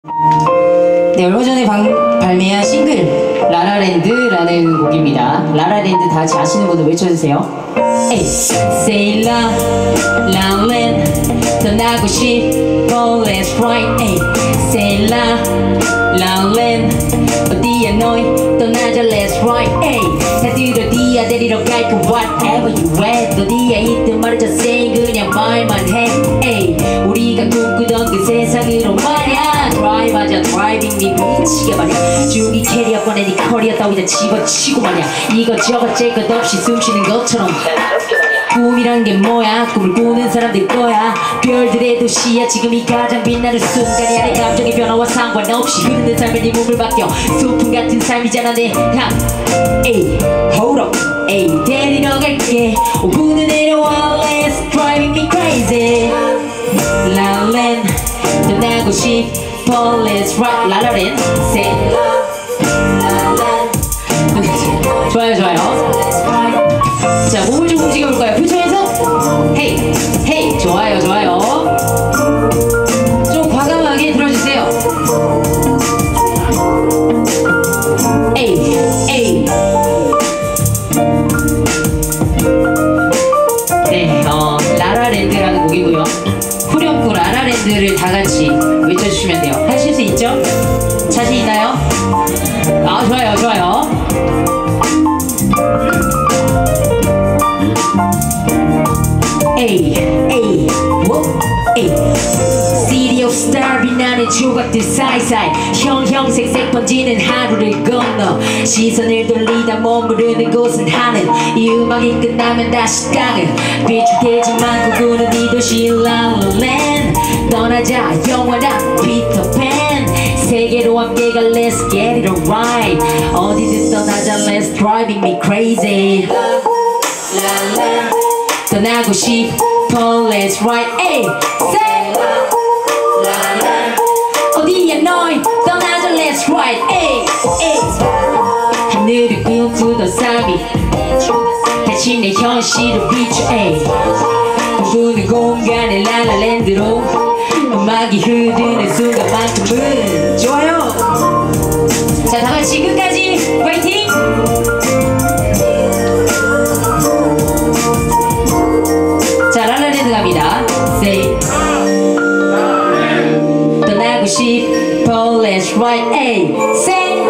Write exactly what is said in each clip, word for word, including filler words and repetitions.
네, 얼마 전에 방, 발매한 싱글 라라랜드라는 곡입니다. 라라랜드 다 같이 아시는 분들 외쳐주세요. 에이, say la, la land 떠나고 싶어, let's ride. 에이, say la, la land 어디야 너희 떠나자, let's ride. 에이, 다들 어디야 데리러 갈까, whatever you at. 어디야 있든 말이자 say 그냥 말만 해. 에이, 우리가 꿈꾸던 그 세상으로 말야. Drive 하자, driving me 미치게 말야. 중이 캐리어 꺼내 네 커리어 따위다 집어치고 말야. 이것저것 쨘 것 없이 숨쉬는 것처럼. 꿈이란 게 뭐야? 꿈을 꾸는 사람들 거야. 별들의 도시야 지금이 가장 빛나는 순간이야. 내 감정의 변화와 상관없이 흐르는 삶에 네 몸을 맡겨. 소풍 같은 삶이잖아 내 향. 에이, hold up. 에이, 데리러 갈게. 오 분은 내려와, let's driving me crazy. La land 떠나고 싶어, let's ride. 라라랜 say la la. 좋아요 좋아요. 자, 몸을 좀 움직여볼까요? 표정에서 헤이 헤이. 좋아요 좋아요. 좀 과감하게 들어주세요. 에이 에이. 네, 어, 라라랜드라는 곡이고요. 후렴구 라라랜드를 다같이 외쳐주시면 돼요. 하실 수 있죠? 자신 있나요? 아, 좋아요 좋아요. 에이 에이 워 에이. City of Star 빛나는 조각들 사이사이 형형색색 번지는 하루를 건너 시선을 돌리다 머무르는 곳은 하늘. 이 음악이 끝나면 다시 땅은 비추되지만 구구는 이 도시 La La Land. 떠나자 영원한 피터팬. 세계로 함께 가 let's get it alright. 어디든 떠나자 let's driving me crazy. La La La 떠나고 싶어, let's ride. 에이, say la la. 어디야 너희 떠나자 let's ride. 에이 에이. 하늘을 꿈꾸던 삶이 다시 내 현실을 비춰. 에이, 꿈꾸는 공간의 라라랜드로 음악이 흐르는 순간만큼은 좋아요. 자, 다같이 끝까지 파이팅. 자, 라라랜드 갑니다. Say 떠나고 싶어, let's ride. 에이, say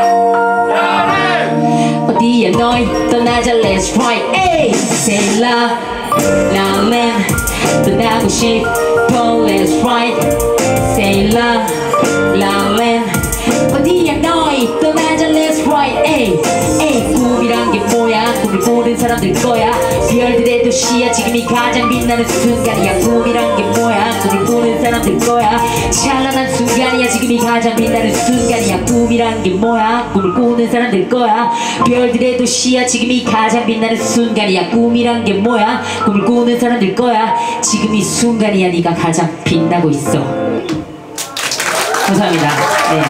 어디야 너희 떠나자 let's ride. 에이, say la la land 떠나고 싶어, let's ride. say la la land 어디야 너희 떠나자 let's ride. 에이 에이. 꿈이란 게 뭐야? 꿈을 꾸는 사람들 거야. 별들의 도시야 지금이 가장 빛나는 순간이야. 꿈이란 게 뭐야? 꿈을 꾸는 사람들 거야. 찬란한 순간이야 지금이 가장 빛나는 순간이야. 꿈이란 게 뭐야? 꿈을 꾸는 사람들 거야. 별들의 도시야 지금이 가장 빛나는 순간이야. 꿈이란 게 뭐야? 꿈을 꾸는 사람들 거야. 지금 이 순간이야 네가 가장 빛나고 있어. 감사합니다. 네.